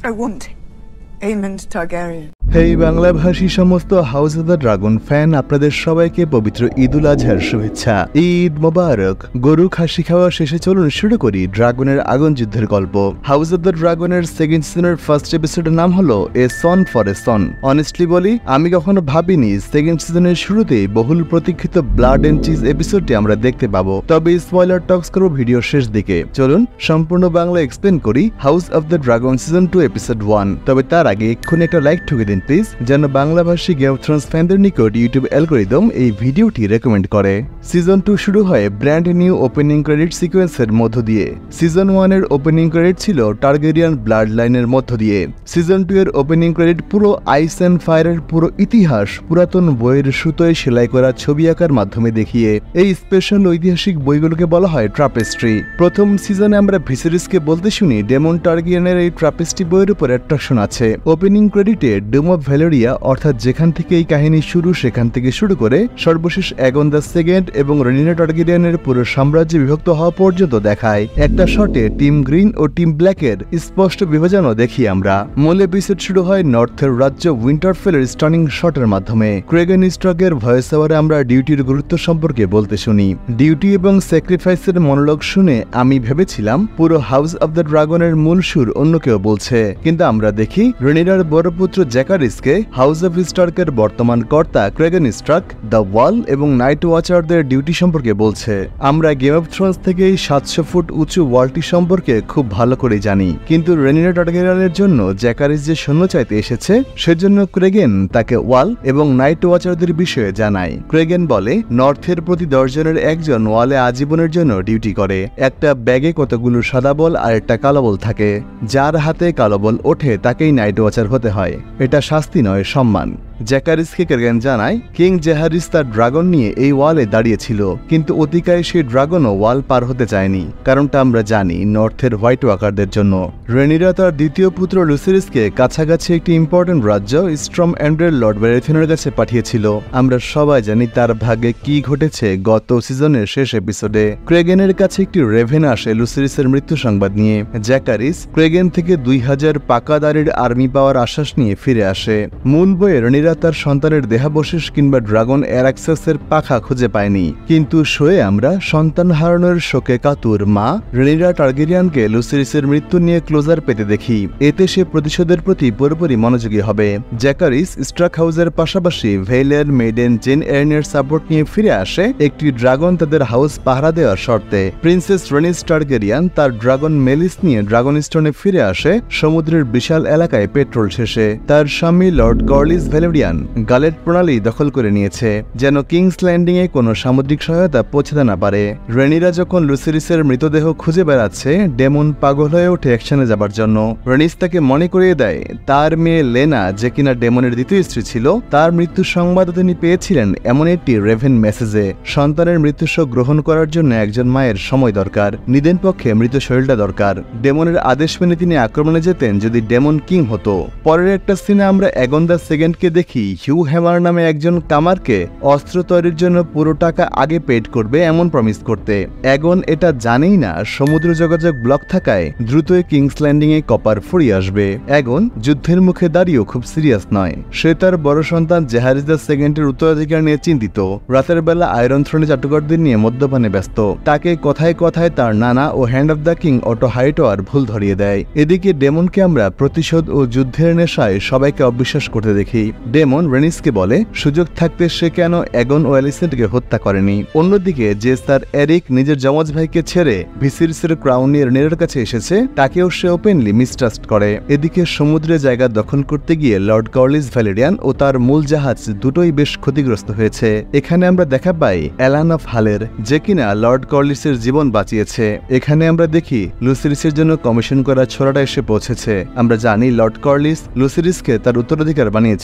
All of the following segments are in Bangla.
I want Aemond Targaryen. Hey বাংলাভাষী সমস্ত House of the Dragon fan, আপনাদের সবাইকে পবিত্র ঈদুল আজহার শুভেচ্ছা। ঈদ মোবারক। গরু খাসি খাওয়া শেষে চলুন শুরু করি ড্রাগনের আগুন যুদ্ধের গল্প। হাউস অব দ্য ড্রাগনের সেকেন্ড সিজনের ফার্স্ট এপিসোডের নাম হলো এ সন ফর এ সন। অনেস্টলি বলি, আমি কখনো ভাবিনি সেকেন্ড সিজনের শুরুতেই বহুল প্রতীক্ষিত ব্লাড এন্ড চিজ এপিসোডটি আমরা দেখতে পাবো। তবে স্পয়লার টক্স করব ভিডিও শেষ দিকে। চলুন সম্পূর্ণ বাংলা এক্সপ্লেন করি House of the Dragon season 2 episode 1। তবে তার আগে এক্ষুনি একটা লাইক ঠুকে দিন প্লিজ, যেন বাংলাভাষী গেম অফ থ্রোনস ফ্যানদের নিকট ইউটিউব অ্যালগরিদম এই ভিডিওটি রেকমেন্ড করে। সিজন 2 শুরু হয় ব্র্যান্ড নিউ ওপেনিং ক্রেডিট সিকোয়েন্সের মধ্য দিয়ে। সিজন 1 এর ওপেনিং ক্রেডিট ছিল টার্গেরিয়ান ব্লাড লাইনের মধ্য দিয়ে। সিজন 2 এর ওপেনিং ক্রেডিট পুরো আইস অ্যান্ড ফায়ারের পুরো ইতিহাস পুরাতন বইয়ের সুতোয় সেলাই করা ছবি আঁকার মাধ্যমে দেখিয়ে। এই স্পেশাল ঐতিহাসিক বইগুলোকে বলা হয় ট্রাপেস্ট্রি। প্রথম সিজনে আমরা ভিসেরিসকে বলতে শুনি ডেমন টার্গেরিয়ানের এই ট্রাপেস্ট্রি বইয়ের উপর অ্যাট্রাকশন আছে। ওপেনিং ক্রেডিটে ডুম অফ ভ্যালেরিয়া, অর্থাৎ যেখান থেকে এই কাহিনী শুরু সেখান থেকে শুরু করে সর্বশেষ অ্যাগন দ্য সেকেন্ড এবং রেনিনা টার্গেরিয়ানের পুরো সাম্রাজ্য বিভক্ত হওয়া পর্যন্ত দেখায়। একটা শটে টিম গ্রিন ও টিম ব্ল্যাকের স্পষ্ট বিভাজনও দেখি আমরা। মূল এপিসোড শুরু হয় নর্থের রাজ্য উইন্টারফেলের স্টানিং শটের মাধ্যমে। ক্রেগেন স্ট্রকের ভয়েস ওভারে আমরা ডিউটির গুরুত্ব সম্পর্কে বলতে শুনি। ডিউটি এবং স্যাক্রিফাইসের মনোলগ শুনে আমি ভেবেছিলাম পুরো হাউস অব দ্য ড্রাগনের মূল সুর অন্য কেউ বলছে, কিন্তু আমরা দেখি রেনিনার বড় পুত্র জ্যাকারিসকে হাউস অফ স্টার্কের বর্তমান কর্তা ক্রেগেন স্ট্রাক, দ্য ওয়াল এবং নাইট ওয়াচারদের ডিউটি সম্পর্কে বলছে। আমরা গেম অফ থ্রোনস থেকে এই 700 ফুট উঁচু ওয়ালটি সম্পর্কে খুব ভালো করে জানি, কিন্তু রেনিনা টার্গেরিয়ানের জন্য জ্যাকারিস যে সৈন্য চাইতে এসেছে সেজন্য ক্রেগেন তাকে ওয়াল এবং নাইট ওয়াচারদের বিষয়ে জানায়। ক্রেগেন বলে নর্থের প্রতি 10 জনের একজন ওয়ালে আজীবনের জন্য ডিউটি করে। একটা ব্যাগে কতগুলো সাদা বল আর একটা কালো বল থাকে। যার হাতে কালো বল ওঠে তাকেই নাইট ওয়াচার হতে হয়। এটা শাস্তি নয়, সম্মান। জ্যাকারিসকে ক্রেগেন জানায় কিং জেহারিস তার ড্রাগন নিয়ে এই ওয়ালে দাঁড়িয়েছিল, কিন্তু অতিকায় সেই ড্রাগনও ওয়াল পার হতে চায়নি। কারণটা আমরা জানি, নর্থের হোয়াইট ওয়াকারদের জন্য। রেনিরা তার দ্বিতীয় পুত্র লুসিরিসকে কাছাকাছি একটি ইম্পর্টেন্ট রাজ্য স্ট্রম এন্ডের লর্ড ব্যারাথিয়নের কাছে পাঠিয়েছিল। আমরা সবাই জানি তার ভাগ্যে কি ঘটেছে গত সিজনের শেষ এপিসোডে। ক্রেগেনের কাছে একটি রেভেন আসে লুসিরিসের মৃত্যু সংবাদ নিয়ে। জ্যাকারিস ক্রেগেন থেকে 2000 পাকা দাঁড়ির আর্মি পাওয়ার আশ্বাস নিয়ে ফিরে আসে। মূল বইয়ে রেনিরা তার সন্তানের দেহাবশেষ কিংবা ড্রাগন অ্যারাক্সাসের পাখা খুঁজে পায়নি, কিন্তু শোয়ে আমরা সন্তান হারানোর শোকে কাতুর মা রেনিরা টার্গেরিয়ানকে লুসিরিসের মৃত্যু নিয়ে ক্লোজার পেতে দেখি। এতে সে প্রতিশোধের প্রতি পুরোপুরি মনোযোগী হবে। জ্যাকারিস স্ট্রাক হাউসের পাশাপাশি ভেইলের মেডেন জেন এর্নের সাপোর্ট নিয়ে ফিরে আসে একটি ড্রাগন তাদের হাউস পাহারা দেওয়ার শর্তে। প্রিন্সেস রেনিস টার্গেরিয়ান তার ড্রাগন মেলিস নিয়ে ড্রাগন স্টোনে ফিরে আসে সমুদ্রের বিশাল এলাকায় পেট্রোল শেষে। তার স্বামী লর্ড কর্লিস ভ্যালেরিয়ান গালেট প্রণালী দখল করে নিয়েছে, যেন কিংস ল্যান্ডিং এ কোনো সামুদ্রিক সহায়তা পৌঁছাতে না পারে। রেনিরা যখন লুসিরিসের মৃতদেহ খুঁজে বেড়াচ্ছে, ডেমন পাগল হয়ে ওঠে অ্যাকশনে যাবার জন্য। রেনিস তাকে মনে করিয়ে দেয় তার মেয়ে লেনা, যে কিনা ডেমনের দ্বিতীয় স্ত্রী ছিল, তার মৃত্যুর সংবাদ তিনি পেয়েছিলেন এমন একটি রেভেন মেসেজে। সন্তানের মৃত্যুশোক গ্রহণ করার জন্য একজন মায়ের সময় দরকার, নিদেন পক্ষে মৃত শরীরটা দরকার। ডেমনের আদেশ মেনে তিনি আক্রমণে যেতেন যদি ডেমন কিং হতো। পরের একটা সিনে আমরা অ্যাগন দ্য সেকেন্ডকে দেখি হিউ হ্যামার নামে একজন কামারকে অস্ত্র তৈরির জন্য পুরো টাকা আগে পেড করবে এমন প্রমিস করতে। অ্যাগন এটা জানেই না সমুদ্র যোগাযোগ ব্লক থাকায় দ্রুতই কিংস ল্যান্ডিং এ কপার ফুরিয়ে আসবে। অ্যাগন যুদ্ধের মুখে দাঁড়িয়েও খুব সিরিয়াস নয়। সে তার বড় সন্তান জেহারিস দ্য সেকেন্ডের উত্তরাধিকার নিয়ে চিন্তিত। রাতের বেলা আয়রন থ্রোনে চাটুকারদের নিয়ে মদ্যপানে ব্যস্ত। তাকে কথায় কথায় তার নানা ও hand of the king Otto Hightower ভুল ধরিয়ে দেয়। এদিকে ডেমনকে আমরা প্রতিশোধ ও যুদ্ধের নেশায় সবাইকে অবিশ্বাস করতে দেখি। ডেমন রেনিসকে বলে সুযোগ থাকতে সে কেন অ্যাগন ও অ্যালিসেন্টকে হত্যা করেনি। অন্যদিকে যে স্যার এরিক নিজের যমজ ভাইকে ছেড়ে ভিসেরিসের ক্রাউন নিয়ে রেনিরার কাছে এসেছে, তাকেও সে ওপেনলি মিসট্রাস্ট করে। এদিকে সমুদ্রে জায়গা দখল করতে গিয়ে লর্ড কর্লিস ভ্যালেরিয়ান ও তার মূল জাহাজ দুটোই বেশ ক্ষতিগ্রস্ত হয়েছে। এখানে আমরা দেখা পাই অ্যালান অফ হালের, যে কিনা লর্ড কর্লিসের জীবন বাঁচিয়েছে। এখানে আমরা দেখি লুসিরিসের জন্য কমিশন করা ছোড়াটা এসে পৌঁছেছে। আমরা জানি লর্ড কর্লিস লুসিরিসকে তার উত্তরাধিকার বানিয়েছিলেন।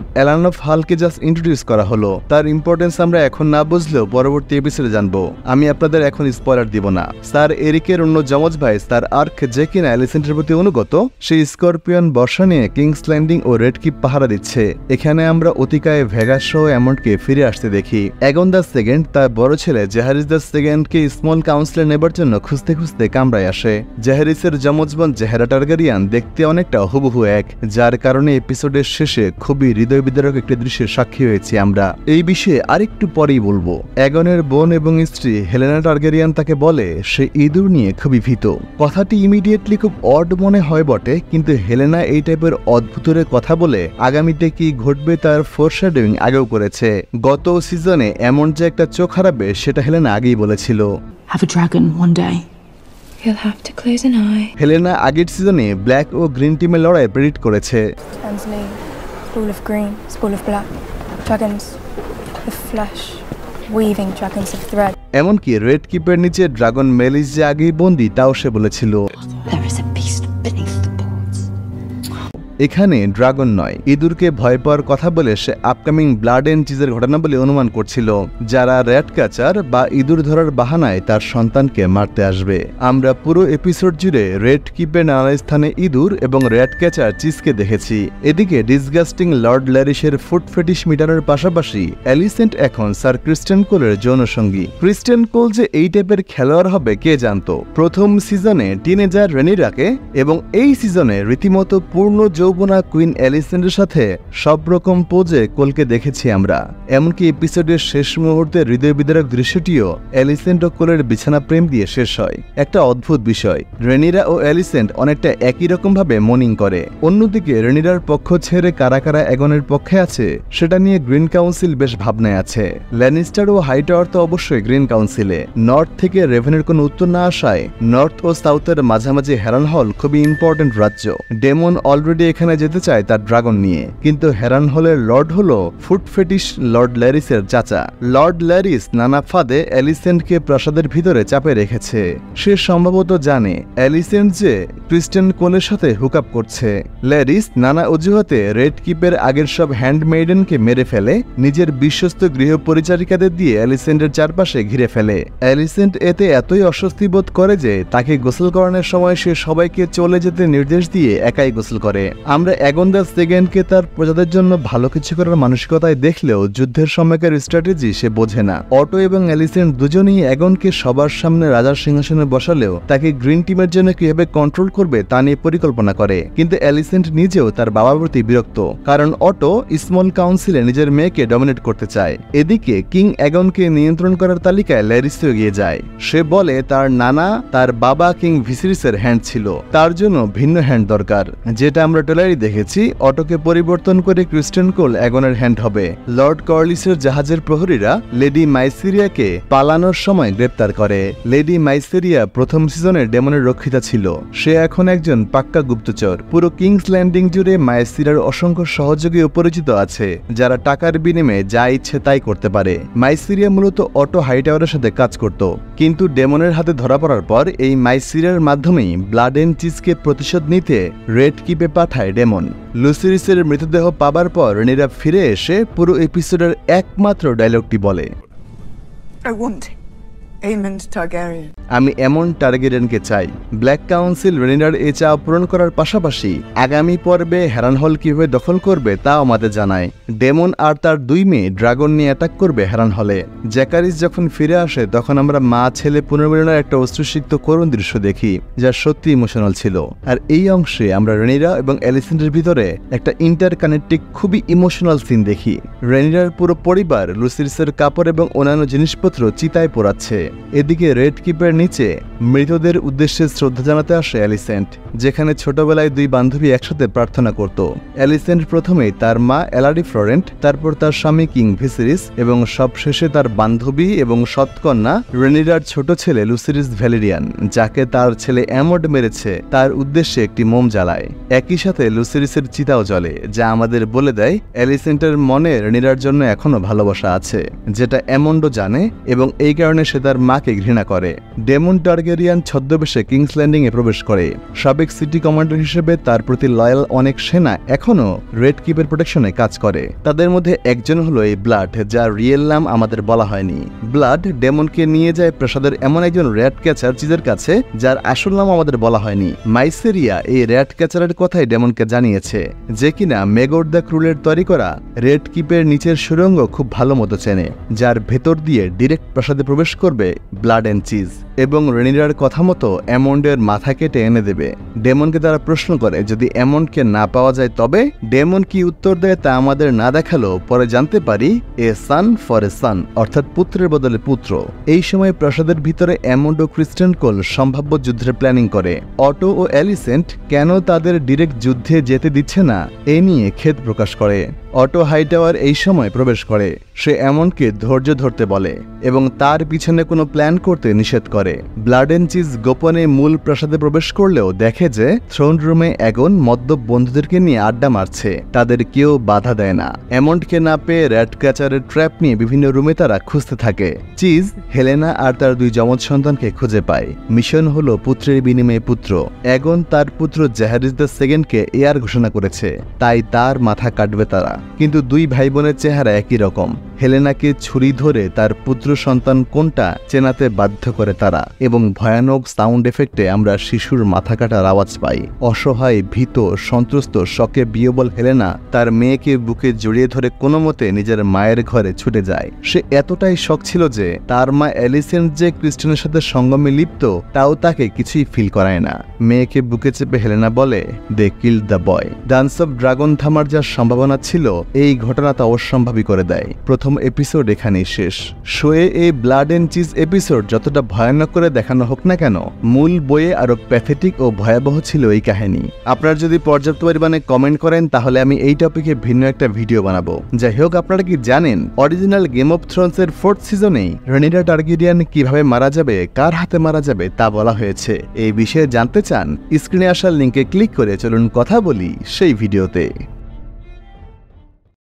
অ্যালান অফ হালকে জাস্ট ইন্ট্রোডিউস করা হলো। তার ইম্পর্টেন্স আমরা এখন না বুঝলেও পরবর্তী এপিসোডে জানবো। আমি আপনাদের এখন স্পয়লার দিব না। স্যার এরিকের অন্য যমজ ভাই স্যার আর্ক যে কিনা অ্যালিসেন্টের প্রতি অনুগত, সেই স্করপিয়ন বর্ষা নিয়ে কিংস ল্যান্ডিং ও রেড কিপ পাহারা দিচ্ছে। এখানে আমরা অতিকায় ভেগাস সহ এমনকে ফিরে আসতে দেখি। অ্যাগন দ্য সেকেন্ড তার বড় ছেলে জেহারিস দ্য সেকেন্ডকে স্মল কাউন্সিলে নেবার জন্য খুঁজতে খুঁজতে কামরায় আসে। জেহারিসের যমজ বোন জেহেরা টারগারিয়ান দেখতে অনেকটা হুবহু এক, যার কারণে এপিসোডের শেষে খুবই হৃদয় বিদারক একটি দৃশ্যের সাক্ষী হয়েছি আমরা। এই বিষয়ে আরেকটু পরেই বলবো। অ্যাগনের বোন এবং স্ত্রী হেলেনা টারগারিয়ান তাকে বলে সে ইঁদুর নিয়ে খুবই ভীত। কথাটি ইমিডিয়েটলি খুব অড মনে হয় বটে, কিন্তু হেলেনা এই টাইপের অদ্ভুতরে কথা বলে আগামীতে কি ঘটবে তার ফোরশ্যাডোয়িং আগেও করেছে। গত সিজনে এমন যে একটা চোখ হারাবে সেটা হেলেনা আগেই বলেছিল। Have a dragon one day. You'll have to close an eye. Helaena আগের সিজনে ব্ল্যাক ও গ্রিন টিমের লড়াই প্রেডিক্ট করেছে। Ansley, spool of green, spool of black. Dragons of flesh, weaving dragons of thread. এমনকি রেড কিপের নিচে ড্রাগন মেলিস যে আগেই বন্দি তাও সে বলেছিল। There is a beast beneath the boards. এখানে ড্রাগন নয়, ইঁদুরকে ভয় পাওয়ার কথা বলে সে আপকামিং ব্লাড এন্ড চিজের ঘটনা বলে অনুমান করছিল, যারা র্যাট ক্যাচার বা ইঁদুর ধরার বাহানায় তার সন্তানকে মারতে আসবে। আমরা পুরো এপিসোড জুড়ে রেড কিপের নানা স্থানে ইঁদুর এবং র্যাট ক্যাচার চিজকে দেখেছি। এদিকে ডিসগাস্টিং লর্ড ল্যারিসের ফুট ফেটিশ মিটারের পাশাপাশি অ্যালিসেন্ট এখন স্যার ক্রিস্টেন কোলের যৌনসঙ্গী। ক্রিস্টেন কোল যে এই টাইপের খেলোয়াড় হবে কে জানতো। প্রথম সিজনে টিনেজার রেনিরাকে এবং এই সিজনে রীতিমতো পূর্ণ যৌবনা কুইন অ্যালিসেন্টের সাথে সব রকম পোজে কোলকে দেখেছি আমরা। এমনকি এপিসোডের শেষ মুহূর্তে হৃদয় বিদারক দৃশ্যটিও অ্যালিসেন্ট ও কোলের বিছানা প্রেম দিয়ে শেষ হয়। একটা অদ্ভুত বিষয়, রেনিরা ও অ্যালিসেন্ট অনেকটা একই রকম ভাবে মর্নিং করে। অন্যদিকে রেনিরার পক্ষ ছেড়ে কারা কারা অ্যাগনের পক্ষে আছে সেটা নিয়ে গ্রিন কাউন্সিল বেশ ভাবনায় আছে। ল্যানিস্টার ও হাইটাওয়ার তো অবশ্যই গ্রিন কাউন্সিলে। নর্থ থেকে রেভেনের কোনো উত্তর না আসায় নর্থ ও সাউথের মাঝামাঝি হ্যারানহল খুবই ইম্পর্টেন্ট রাজ্য। ডেমন অলরেডি এখানে যেতে চায় তার ড্রাগন নিয়ে, কিন্তু হ্যারানহলের লর্ড হলো ফুট ফেটিশ লর্ড ল্যারিসের চাচা। লর্ড ল্যারিস নানা ফাঁদে অ্যালিসেন্টকে প্রাসাদের ভিতরে চাপে রেখেছে। সে সম্ভবত জানে অ্যালিসেন্ট যে ক্রিস্টেন কোলের সাথে হুকআপ করছে। ল্যারিস নানা অজুহাতে রেড কিপের আগের সব হ্যান্ডমেইডেনকে মেরে ফেলে, নিজের বিশ্বস্ত গৃহ পরিচারিকাদের দিয়ে অ্যালিসেন্টের চারপাশে ঘিরে ফেলে। অ্যালিসেন্ট এতে এতই অস্বস্তি বোধ করে যে তাকে গোসল করানোর সময় সে সবাইকে চলে যেতে নির্দেশ দিয়ে একাই গোসল করে। আমরা অ্যাগন দ্য সেকেন্ডকে তার প্রজাদের জন্য ভালো কিছু করার মানসিকতায় দেখলেও যুদ্ধের সময়কার স্ট্র্যাটেজি সে বোঝে না। অটো এবং অ্যালিসেন্ট দুজনেই অ্যাগনকে সবার সামনে রাজার সিংহাসনে বসালেও তাকে গ্রিন টিমের জন্য কিভাবে কন্ট্রোল করবে তা নিয়ে পরিকল্পনা করে। কিন্তু অ্যালিসেন্ট নিজেও তার বাবার প্রতি বিরক্ত, কারণ অটো স্মল কাউন্সিলে নিজের মেয়েকে ডমিনেট করতে চায়। এদিকে কিং অ্যাগনকে নিয়ন্ত্রণ করার তালিকায় ল্যারিসও এগিয়ে যায়। সে বলে তার নানা তার বাবা কিং ভিসিরিসের হ্যান্ড ছিল, তার জন্য ভিন্ন হ্যান্ড দরকার, যেটা আমরা ট্রেলারে দেখেছি। অটোকে পরিবর্তন করে ক্রিস্টেন কোল অ্যাগনের হ্যান্ড হবে। লর্ড কর্লিসের জাহাজের প্রহরীরা লেডি মাইসেরিয়াকে পালানোর সময় গ্রেপ্তার করে। লেডি মাইসেরিয়া প্রথম সিজনের ডেমনের রক্ষিতা ছিল, সে এখন একজন পাক্কা গুপ্তচর। পুরো কিংস ল্যান্ডিং জুড়ে মাইসেরিয়ার অসংখ্য সহযোগী ও পরিচিত আছে, যারা টাকার বিনিময়ে যা ইচ্ছে তাই করতে পারে। মাইসেরিয়া মূলত অটো হাইটাওয়ারের সাথে কাজ করত, কিন্তু ডেমনের হাতে ধরা পড়ার পর এই মাইসেরিয়ার মাধ্যমেই ব্লাড এন্ড চিজকে প্রতিশোধ নিতে রেড কিপে পাঠায় ডেমন। লুসিরিসের মৃতদেহ পাবার পর রেনিরা ফিরে এসে পুরো এপিসোডের একমাত্র ডায়লগটি বলে, I want Aemond Targaryen. আমি এমন টার্গেরিয়ানকে চাই। ব্ল্যাক কাউন্সিল রেনিরার এই চা পূরণ করার পাশাপাশি আগামী পর্বে হ্যারানহল কিভাবে দখল করবে তা আমাদের জানায়। ডেমন আর তার দুই মেয়ে ড্রাগন নিয়ে অ্যাটাক করবে হ্যারানহলে। জ্যাকারিস যখন ফিরে আসে তখন আমরা মা ছেলে পুনর্মিলনের একটা অশ্রুসিক্ত করুণ দৃশ্য দেখি, যা সত্যি ইমোশনাল ছিল। আর এই অংশে আমরা রেনিরা এবং অ্যালিসেন্টের ভিতরে একটা ইন্টারকানেক্টিক খুবই ইমোশনাল সিন দেখি। রেনিরার পুরো পরিবার লুসিরিসের কাপড় এবং অন্যান্য জিনিসপত্র চিতায় পোড়াচ্ছে। এদিকে রেড কিপের নিচে মৃতদের উদ্দেশ্যে শ্রদ্ধা জানাতে আসে অ্যালিসেন্ট, যেখানে ছোটবেলায় দুই বান্ধবী একসাথে প্রার্থনা করত। অ্যালিসেন্ট প্রথমেই তার মা এলাডি ফ্লোরেন্ট, তারপর তার স্বামী কিং ভিসিরিস এবং সবশেষে তার বান্ধবী এবং সৎকন্যা রেনিরার ছোট ছেলে লুসিরিস ভ্যালেরিয়ান, যাকে তার ছেলে অ্যামড মেরেছে, তার উদ্দেশ্যে একটি মোম জ্বালায়। একই সাথে লুসিরিসের চিতাও জ্বলে, যা আমাদের বলে দেয় অ্যালিসেন্টের মনে রেনিরার জন্য এখনও ভালোবাসা আছে, যেটা অ্যামন্ডো জানে, এবং এই কারণে সে তার মাকে ঘৃণা করে। ডেমন টার্গেরিয়ান ছদ্মবেশে কিংস ল্যান্ডিংয়ে প্রবেশ করে। সাবেক সিটি কমান্ডার হিসেবে তার প্রতি লয়াল অনেক সেনা এখনও রেড কিপের প্রোটেকশনে কাজ করে। তাদের মধ্যে একজন হলো এই ব্লাড, যার রিয়েল নাম আমাদের বলা হয়নি। ব্লাড ডেমনকে নিয়ে যায় প্রাসাদের এমন একজন র্যাট ক্যাচার চিজের কাছে, যার আসল নাম আমাদের বলা হয়নি। মাইসেরিয়া এই র্যাট ক্যাচারের কথাই ডেমনকে জানিয়েছে, যে কিনা মেগর দ্য ক্রুলের তৈরি করা রেড কিপের নিচের সুড়ঙ্গ খুব ভালো মতো চেনে, যার ভেতর দিয়ে ডিরেক্ট প্রাসাদে প্রবেশ করবে ব্লাড অ্যান্ড চিজ, এবং রেনিরার কথা মতো অ্যামন্ডের মাথা কেটে এনে দেবে। ডেমনকে তারা প্রশ্ন করে যদি অ্যামন্ডকে না পাওয়া যায় তবে? ডেমন কি উত্তর দেয় তা আমাদের না দেখালো পরে জানতে পারি, এ সান ফর এ সান, অর্থাৎ পুত্রের বদলে পুত্র। এই সময় প্রাসাদের ভিতরে অ্যামন্ড ও ক্রিস্টেন কোল সম্ভাব্য যুদ্ধের প্ল্যানিং করে। অটো ও অ্যালিসেন্ট কেন তাদের ডিরেক্ট যুদ্ধে যেতে দিচ্ছে না এ নিয়ে খেদ প্রকাশ করে। অটো হাইটাওয়ার এই সময় প্রবেশ করে। সে অ্যামন্ডকে ধৈর্য ধরতে বলে এবং তার পিছনে কোনো প্ল্যান করতে নিষেধ করে। ব্লাড অ্যান্ড চিজ গোপনে মূল প্রাসাদে প্রবেশ করলেও দেখে যে থ্রোন রুমে অ্যাগন মদ্যপ বন্ধুদেরকে নিয়ে আড্ডা মারছে, তাদের কেউ বাধা দেয় না। অ্যামন্ডকে না পেয়ে র্যাট ক্যাচারের ট্র্যাপ নিয়ে বিভিন্ন রুমে তারা খুঁজতে থাকে। চিজ হেলেনা আর তার 2 যমজ সন্তানকে খুঁজে পায়। মিশন হলো পুত্রের বিনিময়ে পুত্র। অ্যাগন তার পুত্র জাহারিস দ্য সেকেন্ডকে এয়ার ঘোষণা করেছে, তাই তার মাথা কাটবে তারা। কিন্তু 2 ভাই বোনের চেহারা একই রকম। হেলেনাকে ছুরি ধরে তার পুত্র সন্তান কোনটা চেনাতে বাধ্য করে তারা, এবং ভয়ানক সাউন্ড এফেক্টে আমরা শিশুর মাথা কাটার আওয়াজ পাই। অসহায়, ভীত, সন্ত্রস্ত, শকে বিহ্বল হেলেনা তার মেয়েকে বুকে জড়িয়ে ধরে কোনো মতে নিজের মায়ের ঘরে ছুটে যায়। সে এতটাই শক ছিল যে তার মা অ্যালিসেন্ট যে ক্রিস্টেনের সাথে সঙ্গমে লিপ্ত তাও তাকে কিছুই ফিল করায় না। মেয়েকে বুকে চেপে হেলেনা বলে, they killed the boy. Dance of dragon থামার যা সম্ভাবনা ছিল এই ঘটনা তা অসম্ভাবী করে দেয়। প্রথম এপিসোড এখানেই শেষ। শোয়ে এই ব্লাড অ্যান্ড চিজ এপিসোড যতটা ভয়ানক করে দেখানো হোক না কেন, মূল বইয়ে আরো প্যাথেটিক ও ভয়াবহ ছিল এই কাহিনী। আপনারা যদি পর্যাপ্ত পরিমাণে কমেন্ট করেন তাহলে আমি এই টপিকে ভিন্ন একটা ভিডিও বানাবো। যাই হোক, আপনারা কি জানেন অরিজিনাল গেম অফ থ্রোনস এর 4th সিজনেই রেনিরা টার্গেরিয়ান কিভাবে মারা যাবে, কার হাতে মারা যাবে তা বলা হয়েছে। এই বিষয়ে জানতে চান? স্ক্রিনে আসা লিংকে ক্লিক করে চলুন কথা বলি সেই ভিডিওতে।